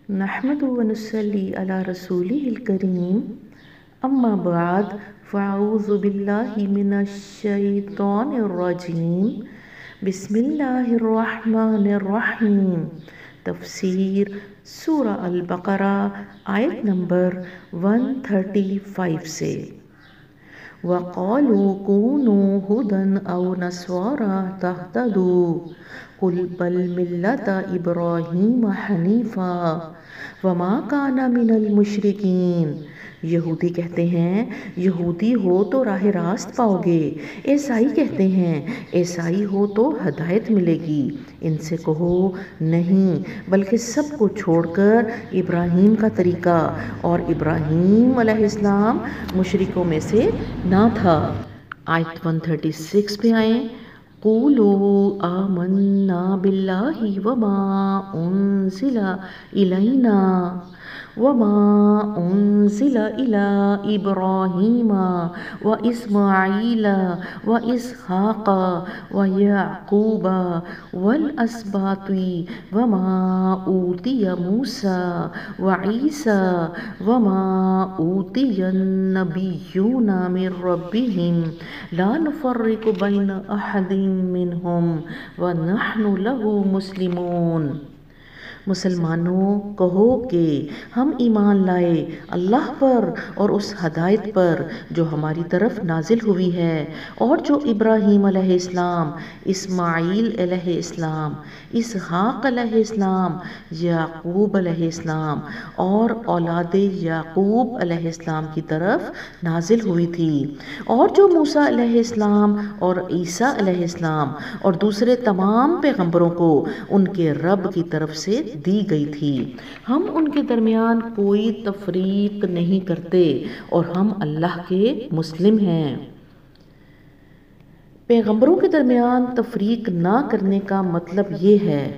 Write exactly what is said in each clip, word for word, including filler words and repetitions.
نحمدہ و نصلی علی رسولہ الکریم، اما بعد فاعوذ باللہ من الشیطان الرجیم، بسم اللہ الرحمن الرحیم۔ تفسیر سورہ البقرہ آیت نمبر ایک سو پینتیس سے۔ وَقَالُوا كُونُوا هُدًى أَوْ نَصَارَىٰ تَهْتَدُوا قُلْ بَلْ مِلَّةَ إِبْرَاهِيمَ حَنِيفًا وَمَا كَانَ مِنَ الْمُشْرِكِينَ۔ یہودی کہتے ہیں یہودی ہو تو راہ راست پاؤ گے، عیسائی کہتے ہیں عیسائی ہو تو ہدایت ملے گی۔ ان سے کہو نہیں، بلکہ سب کو چھوڑ کر ابراہیم کا طریقہ، اور ابراہیم علیہ السلام مشرکوں میں سے نہ تھا۔ آیت ایک سو چھتیس پہ آئیں۔ قُولُوا آمَنَّا بِاللَّهِ وَمَا أُنزِلَ إِلَيْنَا وَمَا أُنزِلَ إِلَىٰ إِبْرَاهِيمَ وَإِسْمَاعِيلَ وَإِسْحَاقَ وَيَعْقُوبَ وَالْأَسْبَاطِ وَمَا أُوتِيَ مُوسَىٰ وَعِيسَىٰ وَمَا أُوتِيَ النَّبِيُّونَ مِن رَّبِّهِمْ لَا نُفَرِّقُ بَيْنَ أَحَدٍ مِّنْهُمْ وَنَحْنُ لَهُ مُسْلِمُونَ۔ مسلمانوں کہو کہ ہم ایمان لائے اللہ پر اور اس ہدایت پر جو ہماری طرف نازل ہوئی ہے، اور جو ابراہیم علیہ السلام، اسماعیل علیہ السلام، اسحاق علیہ السلام، یعقوب علیہ السلام اور اولاد یعقوب علیہ السلام کی طرف نازل ہوئی تھی، اور جو موسیٰ علیہ السلام اور عیسیٰ علیہ السلام اور دوسرے تمام پیغمبروں کو ان کے رب کی طرف سے دی گئی تھی۔ ہم ان کے درمیان کوئی تفریق نہیں کرتے اور ہم اللہ کے مسلم ہیں۔ پیغمبروں کے درمیان تفریق نہ کرنے کا مطلب یہ ہے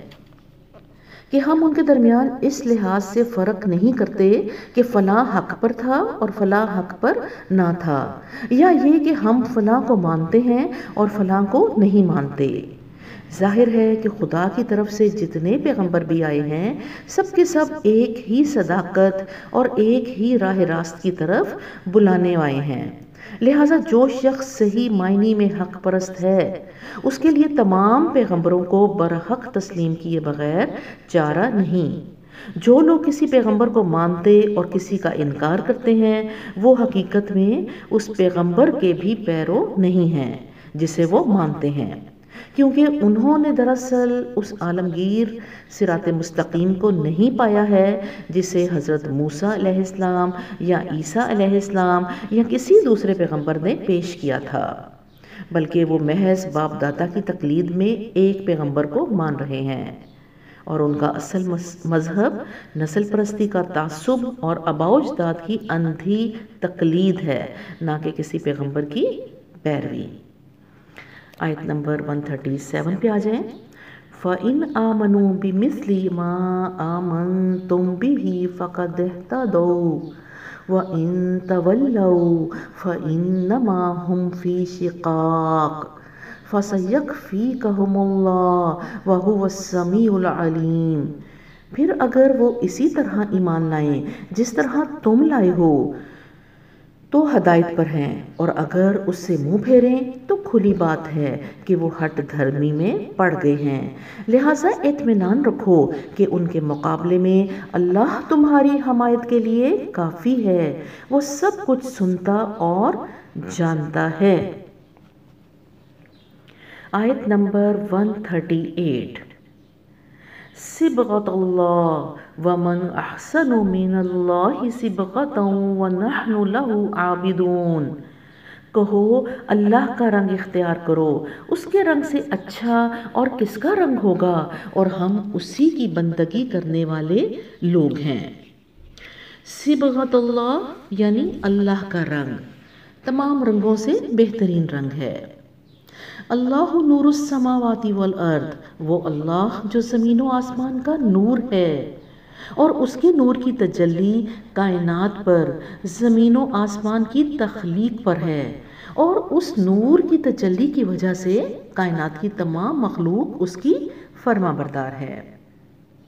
کہ ہم ان کے درمیان اس لحاظ سے فرق نہیں کرتے کہ فلاں حق پر تھا اور فلاں حق پر نہ تھا، یا یہ کہ ہم فلاں کو مانتے ہیں اور فلاں کو نہیں مانتے۔ ظاہر ہے کہ خدا کی طرف سے جتنے پیغمبر بھی آئے ہیں، سب کے سب ایک ہی صداقت اور ایک ہی راہ راست کی طرف بلانے آئے ہیں، لہٰذا جو شخص صحیح معنی میں حق پرست ہے، اس کے لیے تمام پیغمبروں کو برحق تسلیم کیے بغیر چارہ نہیں۔ جو لوگ کسی پیغمبر کو مانتے اور کسی کا انکار کرتے ہیں، وہ حقیقت میں اس پیغمبر کے بھی پیرو نہیں ہیں جسے وہ مانتے ہیں، کیونکہ انہوں نے دراصل اس عالمگیر صراط مستقیم کو نہیں پایا ہے جسے حضرت موسیٰ علیہ السلام یا عیسیٰ علیہ السلام یا کسی دوسرے پیغمبر نے پیش کیا تھا، بلکہ وہ محض باپ دادا کی تقلید میں ایک پیغمبر کو مان رہے ہیں، اور ان کا اصل مذہب نسل پرستی کا تعصب اور آباء و اجداد کی اندھی تقلید ہے، نہ کہ کسی پیغمبر کی پیروی۔ آیت نمبر ایک سو سینتیس پہ آ جائیں۔ فَإِنْ آمَنُوا بِمِثْلِ مَا آمَنْتُمْ بِهِ فَقَدِ اهْتَدَوْا وَإِنْ تَوَلَّوْا فَإِنَّمَا هُمْ فِي شِقَاقٍ فَسَيَكْفِيكَهُمُ اللَّهُ وَهُوَ السَّمِيعُ الْعَلِيمُ۔ پھر اگر وہ اسی طرح ایمان لائیں جس طرح تم لائے ہو تو ہدایت پر ہیں، اور اگر اس سے منہ پھیریں تو کھلی بات ہے کہ وہ ہٹ دھرمی میں پڑ گئے ہیں، لہٰذا اطمینان رکھو کہ ان کے مقابلے میں اللہ تمہاری حمایت کے لیے کافی ہے، وہ سب کچھ سنتا اور جانتا ہے۔ آیت نمبر ایک سو اڑتیس۔ صبغۃ اللہ ومن احسن من اللہ صبغۃ ونحن لہ عابدون۔ کہو اللہ کا رنگ اختیار کرو، اس کے رنگ سے اچھا اور کس کا رنگ ہوگا، اور ہم اسی کی بندگی کرنے والے لوگ ہیں۔ صبغۃ اللہ یعنی اللہ کا رنگ تمام رنگوں سے بہترین رنگ ہے۔ اللہ نور السماوات والارض، وہ اللہ جو زمین و آسمان کا نور ہے، اور اس کے نور کی تجلی کائنات پر، زمین و آسمان کی تخلیق پر ہے، اور اس نور کی تجلی کی وجہ سے کائنات کی تمام مخلوق اس کی فرما بردار ہے۔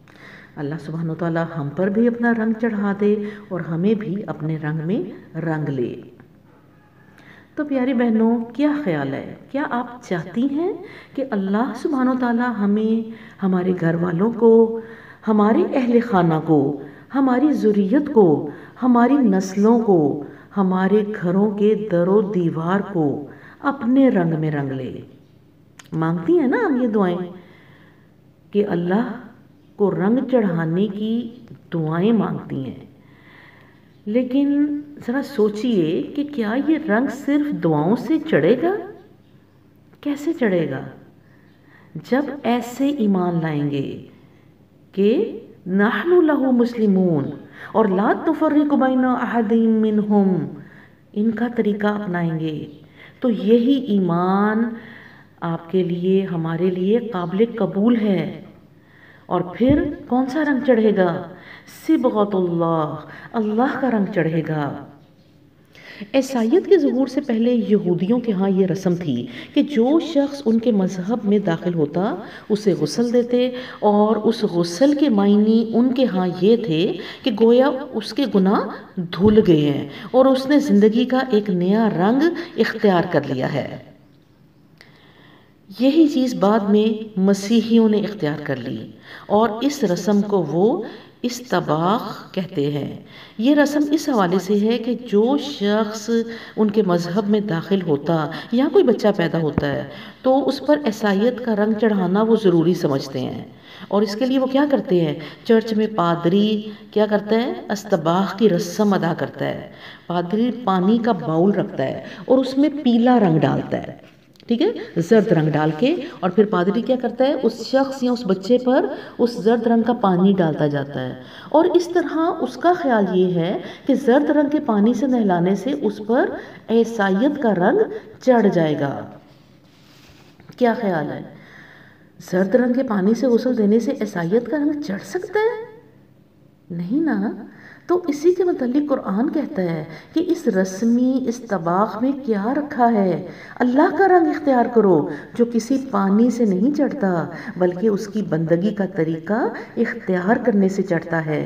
اللہ سبحانہ وتعالیٰ ہم پر بھی اپنا رنگ چڑھا دے اور ہمیں بھی اپنے رنگ میں رنگ لے۔ تو پیاری بہنوں، کیا خیال ہے؟ کیا آپ چاہتی ہیں کہ اللہ سبحانہ وتعالیٰ ہمیں، ہمارے گھر والوں کو، ہمارے اہل خانہ کو، ہماری ذریت کو، ہماری نسلوں کو، ہمارے گھروں کے در و دیوار کو اپنے رنگ میں رنگ لے؟ مانگتی ہیں نا ہم یہ دعائیں کہ اللہ کو رنگ چڑھانے کی دعائیں مانگتی ہیں، لیکن ذرا سوچئے کہ کیا یہ رنگ صرف دعاؤں سے چڑھے گا؟ کیسے چڑھے گا؟ جب ایسے ایمان لائیں گے کہ نحن لہ مسلمون اور لا تفرق بین احد منہم، ان کا طریقہ اپنائیں گے، تو یہی ایمان آپ کے لیے، ہمارے لیے قابل قبول ہے۔ اور پھر کون سا رنگ چڑھے گا؟ صبغۃ اللہ، اللہ کا رنگ چڑھے گا۔ عیسائیت کے ظہور سے پہلے یہودیوں کے ہاں یہ رسم تھی کہ جو شخص ان کے مذہب میں داخل ہوتا اسے غسل دیتے، اور اس غسل کے معنی ان کے ہاں یہ تھے کہ گویا اس کے گناہ دھل گئے ہیں اور اس نے زندگی کا ایک نیا رنگ اختیار کر لیا ہے۔ یہی چیز بعد میں مسیحیوں نے اختیار کر لی، اور اس رسم کو وہ استباغ کہتے ہیں۔ یہ رسم اس حوالے سے ہے کہ جو شخص ان کے مذہب میں داخل ہوتا یا کوئی بچہ پیدا ہوتا ہے تو اس پر عیسائیت کا رنگ چڑھانا وہ ضروری سمجھتے ہیں، اور اس کے لیے وہ کیا کرتے ہیں؟ چرچ میں پادری کیا کرتا ہے؟ استباغ کی رسم ادا کرتا ہے۔ پادری پانی کا باؤل رکھتا ہے اور اس میں پیلا رنگ ڈالتا ہے، ٹھیک ہے، زرد رنگ ڈال کے، اور پھر پادری کیا کرتا ہے؟ اس شخص یا اس بچے پر اس زرد رنگ کا پانی ڈالتا جاتا ہے، اور اس طرح اس کا خیال یہ ہے کہ زرد رنگ کے پانی سے نہلانے سے اس پر عیسائیت کا رنگ چڑھ جائے گا۔ کیا خیال ہے؟ زرد رنگ کے پانی سے غسل دینے سے عیسائیت کا رنگ چڑھ سکتا ہے؟ نہیں نا۔ تو اسی کے متعلق قرآن کہتا ہے کہ اس رسمی استباغ میں کیا رکھا ہے؟ اللہ کا رنگ اختیار کرو جو کسی پانی سے نہیں چڑھتا بلکہ اس کی بندگی کا طریقہ اختیار کرنے سے چڑھتا ہے۔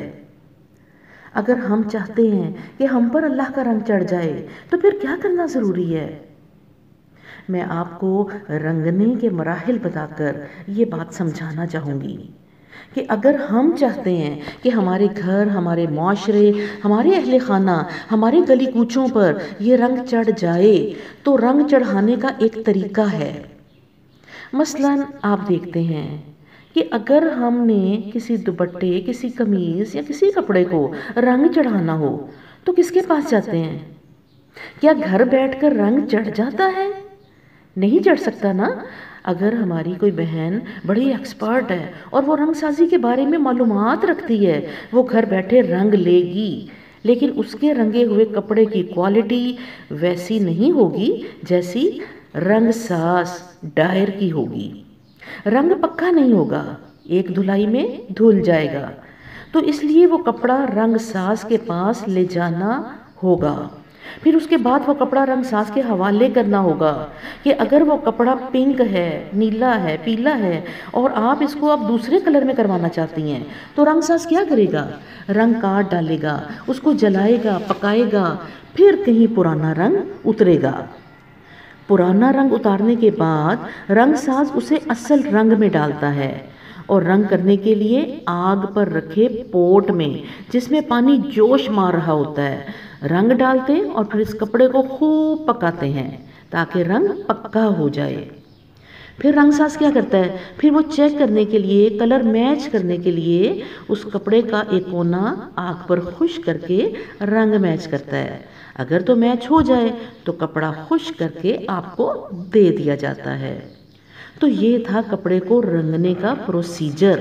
اگر ہم چاہتے ہیں کہ ہم پر اللہ کا رنگ چڑھ جائے تو پھر کیا کرنا ضروری ہے؟ میں آپ کو رنگنے کے مراحل بتا کر یہ بات سمجھانا چاہوں گی کہ اگر ہم چاہتے ہیں کہ ہمارے گھر، ہمارے معاشرے، ہمارے اہل خانہ، ہمارے گلی کوچوں پر یہ رنگ چڑھ جائے تو رنگ چڑھانے کا ایک طریقہ ہے۔ مثلاً آپ دیکھتے ہیں کہ اگر ہم نے کسی دوپٹے، کسی قمیض یا کسی کپڑے کو رنگ چڑھانا ہو تو کس کے پاس جاتے ہیں؟ کیا گھر بیٹھ کر رنگ چڑھ جاتا ہے؟ نہیں چڑھ سکتا نا۔ اگر ہماری کوئی بہن بڑی ایکسپرٹ ہے اور وہ رنگ سازی کے بارے میں معلومات رکھتی ہے، وہ گھر بیٹھے رنگ لے گی، لیکن اس کے رنگے ہوئے کپڑے کی کوالٹی ویسی نہیں ہوگی جیسی رنگ ساز ڈائر کی ہوگی۔ رنگ پکا نہیں ہوگا، ایک دھلائی میں دھل جائے گا۔ تو اس لیے وہ کپڑا رنگ ساز کے پاس لے جانا ہوگا، پھر اس کے بعد وہ کپڑا رنگ ساز کے حوالے کرنا ہوگا کہ اگر وہ کپڑا پنک ہے، نیلا ہے، پیلا ہے اور آپ اس کو اب دوسرے کلر میں کروانا چاہتی ہیں تو رنگ ساز کیا کرے گا؟ رنگ کاٹ ڈالے گا، اس کو جلائے گا، پکائے گا، پھر کہیں پرانا رنگ اترے گا۔ پرانا رنگ اتارنے کے بعد رنگ ساز اسے اصل رنگ میں ڈالتا ہے، اور رنگ کرنے کے لیے آگ پر رکھے پوٹ میں جس میں پانی جوش مار رہا ہوتا ہے رنگ ڈالتے اور پھر اس کپڑے کو خوب پکاتے ہیں تاکہ رنگ پکا ہو جائے۔ پھر رنگ ساز کیا کرتا ہے؟ پھر وہ چیک کرنے کے لیے، کلر میچ کرنے کے لیے اس کپڑے کا ایک کونا آگ پر خشک کر کے رنگ میچ کرتا ہے۔ اگر تو میچ ہو جائے تو کپڑا خشک کر کے آپ کو دے دیا جاتا ہے۔ تو یہ تھا کپڑے کو رنگنے کا پروسیجر۔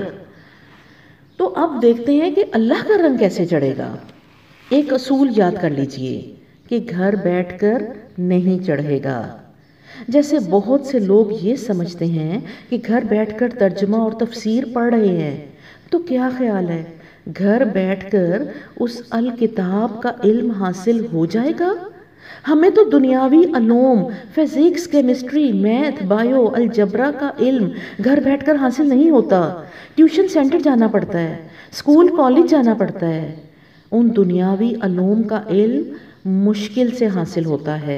تو اب دیکھتے ہیں کہ اللہ کا رنگ کیسے چڑھے گا۔ ایک اصول یاد کر لیجئے کہ گھر بیٹھ کر نہیں چڑھے گا۔ جیسے بہت سے لوگ یہ سمجھتے ہیں کہ گھر بیٹھ کر ترجمہ اور تفسیر پڑھ رہے ہیں، تو کیا خیال ہے گھر بیٹھ کر اس الکتاب کا علم حاصل ہو جائے گا؟ ہمیں تو دنیاوی علوم، فزکس، کیمسٹری، میتھ، بایو، الجبرا کا علم گھر بیٹھ کر حاصل نہیں ہوتا، ٹیوشن سینٹر جانا پڑتا ہے، اسکول کالج جانا پڑتا ہے۔ ان دنیاوی علوم کا علم مشکل سے حاصل ہوتا ہے۔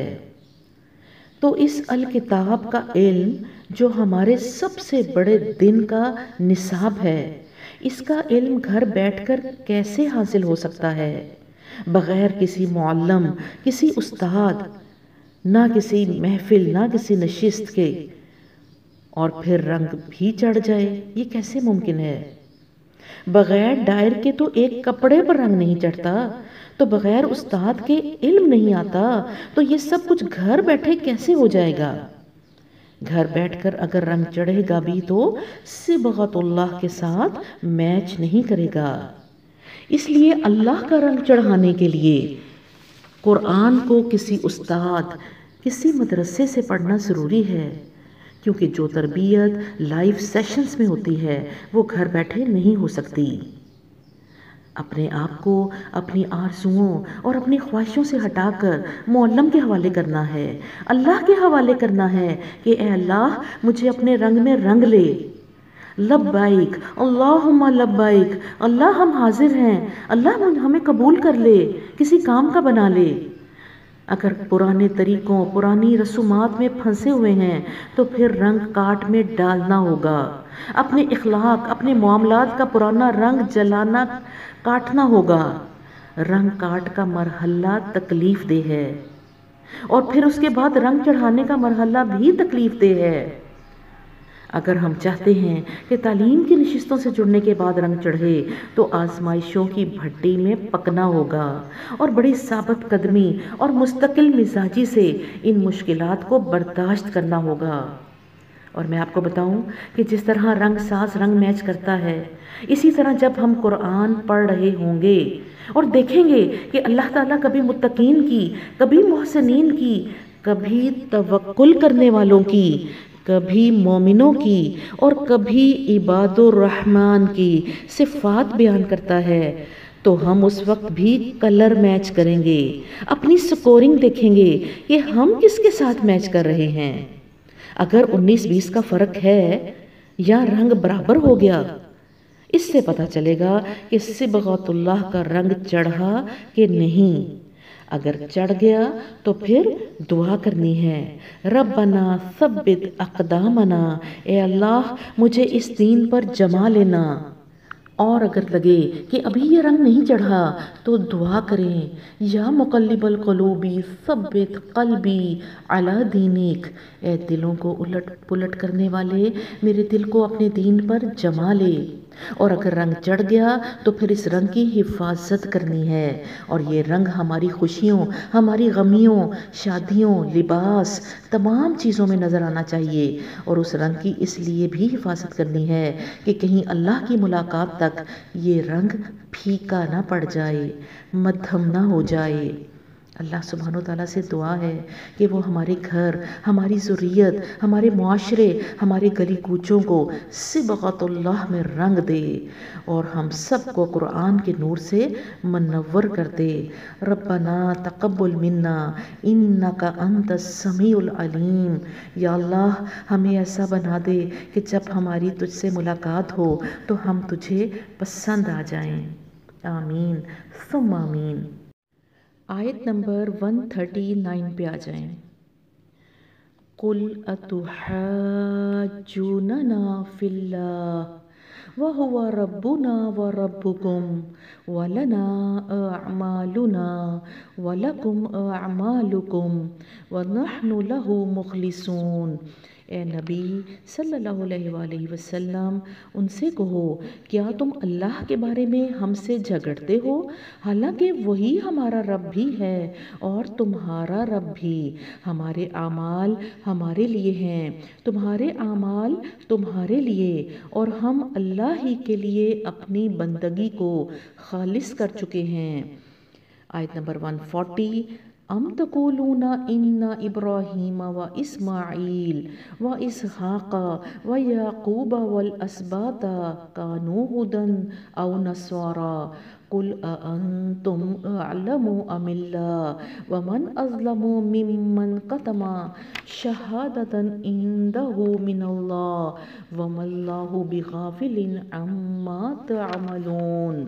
تو اس الکتاب کا علم جو ہمارے سب سے بڑے دن کا نصاب ہے، اس کا علم گھر بیٹھ کر کیسے حاصل ہو سکتا ہے؟ بغیر کسی معلم، کسی استاد، نہ کسی محفل، نہ کسی نشست کے، اور پھر رنگ بھی چڑھ جائے، یہ کیسے ممکن ہے؟ بغیر ڈائر کے تو ایک کپڑے پر رنگ نہیں چڑھتا، تو بغیر استاد کے علم نہیں آتا، تو یہ سب کچھ گھر بیٹھے کیسے ہو جائے گا؟ گھر بیٹھ کر اگر رنگ چڑھے گا بھی تو صبغت اللہ کے ساتھ میچ نہیں کرے گا۔ اس لیے اللہ کا رنگ چڑھانے کے لیے قرآن کو کسی استاد، کسی مدرسے سے پڑھنا ضروری ہے، کیونکہ جو تربیت لائیو سیشنز میں ہوتی ہے وہ گھر بیٹھے نہیں ہو سکتی۔ اپنے آپ کو اپنی آرزوؤں اور اپنی خواہشوں سے ہٹا کر معلم کے حوالے کرنا ہے، اللہ کے حوالے کرنا ہے کہ اے اللہ مجھے اپنے رنگ میں رنگ لے۔ لبیک اللہم لبیک، اللہ ہم حاضر ہیں، اللہ ہمیں قبول کر لے، کسی کام کا بنا لے۔ اگر پرانے طریقوں، پرانی رسومات میں پھنسے ہوئے ہیں تو پھر رنگ کاٹ میں ڈالنا ہوگا، اپنے اخلاق، اپنے معاملات کا پرانا رنگ جلانا، کاٹنا ہوگا۔ رنگ کاٹ کا مرحلہ تکلیف دہ ہے، اور پھر اس کے بعد رنگ چڑھانے کا مرحلہ بھی تکلیف دہ ہے۔ اگر ہم چاہتے ہیں کہ تعلیم کی نشستوں سے جڑنے کے بعد رنگ چڑھے تو آزمائشوں کی بھٹی میں پکنا ہوگا، اور بڑی ثابت قدمی اور مستقل مزاجی سے ان مشکلات کو برداشت کرنا ہوگا۔ اور میں آپ کو بتاؤں کہ جس طرح رنگ ساز رنگ میچ کرتا ہے، اسی طرح جب ہم قرآن پڑھ رہے ہوں گے اور دیکھیں گے کہ اللہ تعالیٰ کبھی متقین کی، کبھی محسنین کی، کبھی توکل کرنے والوں کی، کبھی مومنوں کی، اور کبھی عباد الرحمن کی صفات بیان کرتا ہے، تو ہم اس وقت بھی کلر میچ کریں گے، اپنی سکورنگ دیکھیں گے کہ ہم کس کے ساتھ میچ کر رہے ہیں۔ اگر انیس بیس کا فرق ہے یا رنگ برابر ہو گیا، اس سے پتہ چلے گا کہ صبغت اللہ کا رنگ چڑھا کہ نہیں۔ اگر چڑھ گیا تو پھر دعا کرنی ہے، ربنا ثبت اقدامنا، اے اللہ مجھے اس دین پر جما لینا۔ اور اگر لگے کہ ابھی یہ رنگ نہیں چڑھا تو دعا کریں، یا مقلب القلوب ثبت قلبی علی دینک، اے دلوں کو الٹ پلٹ کرنے والے میرے دل کو اپنے دین پر جما لے۔ اور اگر رنگ چڑھ گیا تو پھر اس رنگ کی حفاظت کرنی ہے، اور یہ رنگ ہماری خوشیوں، ہماری غمیوں، شادیوں، لباس، تمام چیزوں میں نظر آنا چاہیے، اور اس رنگ کی اس لیے بھی حفاظت کرنی ہے کہ کہیں اللہ کی ملاقات تک یہ رنگ پھیکا نہ پڑ جائے، مدھم نہ ہو جائے۔ اللہ سبحانہ وتعالیٰ سے دعا ہے کہ وہ ہمارے گھر، ہماری ذریت، ہمارے معاشرے، ہمارے گلی کوچوں کو صبغت اللہ میں رنگ دے، اور ہم سب کو قرآن کے نور سے منور کر دے۔ ربنا تقبل منا انک انت السمیع العلیم، یا اللہ ہمیں ایسا بنا دے کہ جب ہماری تجھ سے ملاقات ہو تو ہم تجھے پسند آ جائیں۔ آمین ثم آمین۔ آیت نمبر ایک سو انتیس پہ آ جائیں۔ قُلْ أَتُحَاجُّونَنَا فِي اللَّهِ وَهُوَ رَبُّنَا وَرَبُّكُمْ وَلَنَا أَعْمَالُنَا وَلَكُمْ أَعْمَالُكُمْ وَنَحْنُ لَهُ مُخْلِصُونَ۔ اے نبی صلی اللہ علیہ وآلہ وسلم ان سے کہو، کیا تم اللہ کے بارے میں ہم سے جھگڑتے ہو، حالانکہ وہی ہمارا رب بھی ہے اور تمہارا رب بھی۔ ہمارے اعمال ہمارے لیے ہیں، تمہارے اعمال تمہارے لیے، اور ہم اللہ ہی کے لیے اپنی بندگی کو خالص کر چکے ہیں۔ آیت نمبر ایک سو چالیس، ام تقولون ان ابراہیم و اسماعیل و اسحاق و یعقوب والاسباط کانوا ہدی او نصارا قل اانتم اعلم ام اللہ ومن اظلم ممن کتم شہادۃ عنده من اللہ وما اللہ بغافل عما تعملون۔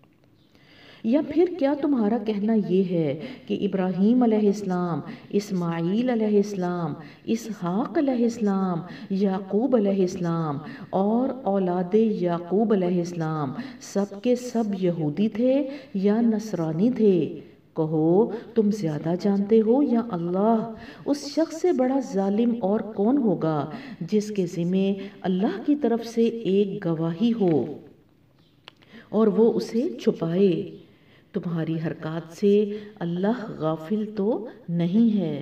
یا پھر کیا تمہارا کہنا یہ ہے کہ ابراہیم علیہ السلام، اسماعیل علیہ السلام، اسحاق علیہ السلام، یعقوب علیہ السلام اور اولاد یعقوب علیہ السلام سب کے سب یہودی تھے یا نصرانی تھے؟ کہو تم زیادہ جانتے ہو یا اللہ؟ اس شخص سے بڑا ظالم اور کون ہوگا جس کے ذمے اللہ کی طرف سے ایک گواہی ہو اور وہ اسے چھپائے۔ تمہاری حرکات سے اللہ غافل تو نہیں ہے۔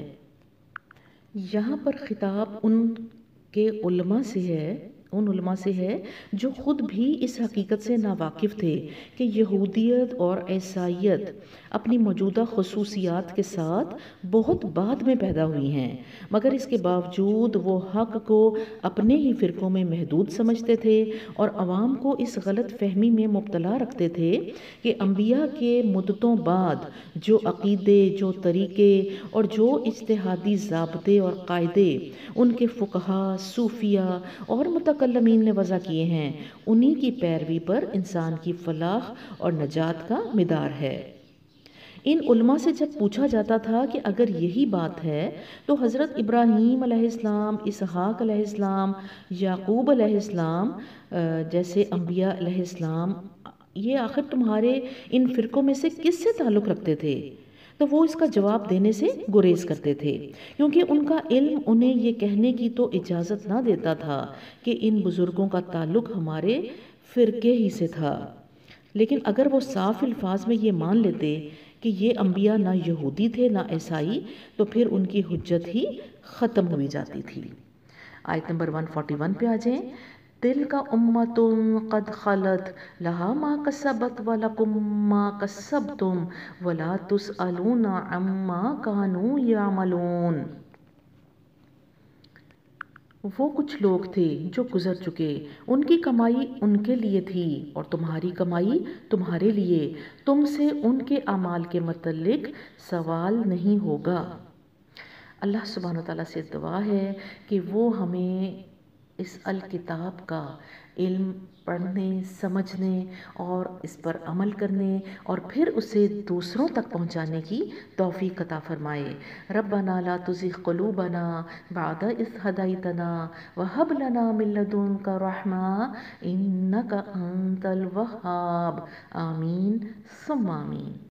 یہاں پر خطاب ان کے علماء سے ہے ان علماء سے ہے جو خود بھی اس حقیقت سے ناواقف تھے کہ یہودیت اور عیسائیت اپنی موجودہ خصوصیات کے ساتھ بہت بعد میں پیدا ہوئی ہیں، مگر اس کے باوجود وہ حق کو اپنے ہی فرقوں میں محدود سمجھتے تھے اور عوام کو اس غلط فہمی میں مبتلا رکھتے تھے کہ انبیاء کے مدتوں بعد جو عقیدے، جو طریقے اور جو اجتہادی ضابطے اور قاعدے ان کے فقہا، صوفیہ اور متکلمین نے وضع کیے ہیں، انہی کی پیروی پر انسان کی فلاح اور نجات کا مدار ہے۔ ان علماء سے جب پوچھا جاتا تھا کہ اگر یہی بات ہے تو حضرت ابراہیم علیہ السلام، اسحاق علیہ السلام، یعقوب علیہ السلام جیسے انبیاء علیہ السلام یہ آخر تمہارے ان فرقوں میں سے کس سے تعلق رکھتے تھے؟ تو وہ اس کا جواب دینے سے گریز کرتے تھے، کیونکہ ان کا علم انہیں یہ کہنے کی تو اجازت نہ دیتا تھا کہ ان بزرگوں کا تعلق ہمارے فرقے ہی سے تھا۔ لیکن اگر وہ صاف الفاظ میں یہ مان لیتے کہ یہ انبیاء نہ یہودی تھے نہ عیسائی، تو پھر ان کی حجت ہی ختم ہوئی جاتی تھی۔ آیت نمبر ایک سو اکیالیس پہ آ جائیں۔ تِلْکَ أُمَّةٌ قَدْ خَلَتْ لَهَا مَا كَسَبَتْ وَلَكُمْ مَا كَسَبْتُمْ وَلَا تُسْأَلُونَ عَمَّا كَانُوا يَعْمَلُونَ۔ وہ کچھ لوگ تھے جو گزر چکے، ان کی کمائی ان کے لیے تھی اور تمہاری کمائی تمہارے لیے، تم سے ان کے اعمال کے متعلق سوال نہیں ہوگا۔ اللہ سبحانہ وتعالیٰ سے دعا ہے کہ وہ ہمیں اس الکتاب کا علم پڑھنے، سمجھنے اور اس پر عمل کرنے اور پھر اسے دوسروں تک پہنچانے کی توفیق عطا فرمائے۔ ربنا لا تزغ قلوبنا بعد اذ ہدیتنا وہب لنا من لدنک رحمہ انک انت الوہاب۔ آمین ثم آمین۔